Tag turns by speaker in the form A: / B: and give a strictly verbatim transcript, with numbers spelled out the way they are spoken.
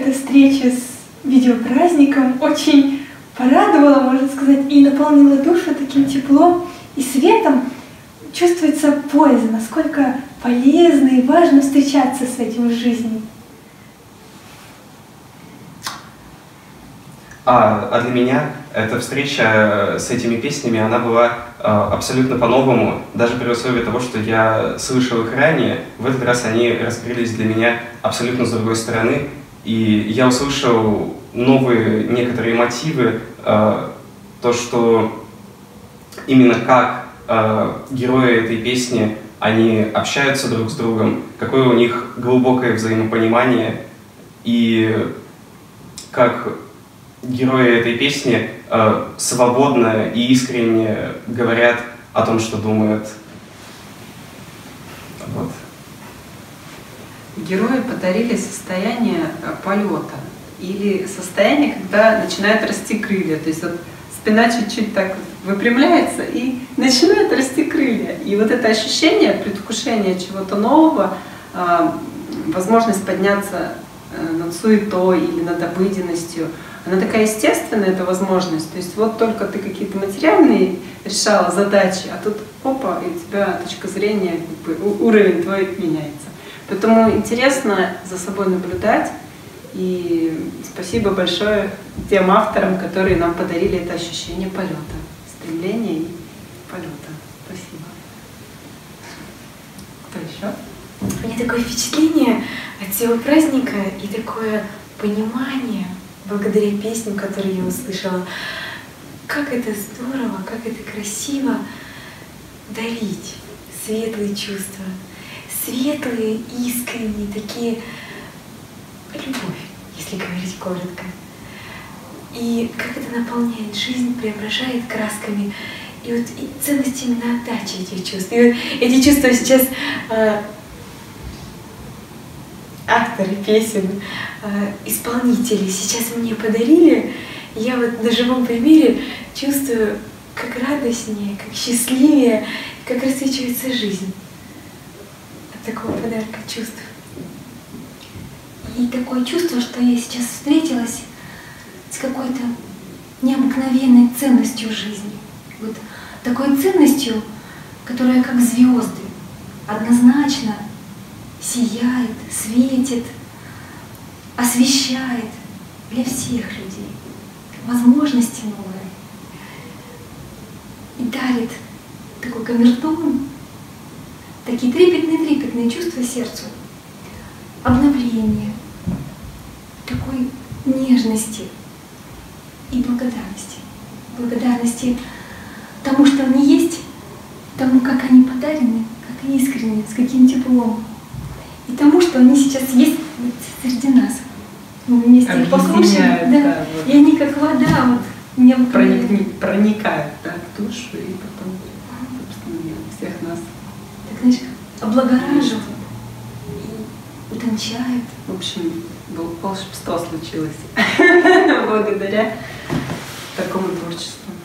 A: эта встреча с видеопраздником очень порадовала, можно сказать, и наполнила душу таким теплом и светом. Чувствуется польза, насколько полезно и важно встречаться с этим в жизни.
B: А, а для меня эта встреча с этими песнями, она была э, абсолютно по-новому, даже при условии того, что я слышал их ранее. В этот раз они раскрылись для меня абсолютно с другой стороны, и я услышал новые некоторые мотивы, э, то, что именно как э, герои этой песни, они общаются друг с другом, какое у них глубокое взаимопонимание, и как герои этой песни э, свободно и искренне говорят о том, что думают. Вот.
C: Герои подарили состояние полета или состояние, когда начинают расти крылья. То есть вот спина чуть-чуть так вот выпрямляется и начинают расти крылья. И вот это ощущение, предвкушение чего-то нового, э, возможность подняться э, над суетой или над обыденностью, она такая естественная, эта возможность. То есть вот только ты какие-то материальные решала задачи, а тут опа, и у тебя точка зрения, как бы, уровень твой меняется. Поэтому интересно за собой наблюдать. И спасибо большое тем авторам, которые нам подарили это ощущение полета, стремления и полета. Спасибо. Кто еще?
D: У меня такое впечатление от всего праздника и такое понимание, благодаря песням, которые я услышала, как это здорово, как это красиво дарить светлые чувства, светлые, искренние, такие любовь, если говорить коротко. И как это наполняет жизнь, преображает красками. И вот и ценность именно отдачи этих чувств. И вот эти чувства сейчас э, авторы песен, э, исполнители сейчас мне подарили. Я вот на живом примере чувствую, как радостнее, как счастливее, как рассвечивается жизнь от такого подарка чувств.
E: И такое чувство, что я сейчас встретилась с какой-то необыкновенной ценностью жизни. Вот такой ценностью, которая как звезды, однозначно сияет, светит, освещает для всех людей возможности новые и дарит такой камертон, такие трепетные-трепетные чувства сердцу, обновление, такой нежности и благодарности. Благодарности тому, что они есть, тому, как они подарены, как искренне, с каким теплом. И тому, что они сейчас есть среди нас. Мы вместе их послушаем, да, да, вот. И они как вода вот,
C: Проник, проникают, да, в душу и потом, собственно, всех нас.
E: Так, знаешь, облагораживают, утончает.
C: В общем, волшебство случилось благодаря такому творчеству.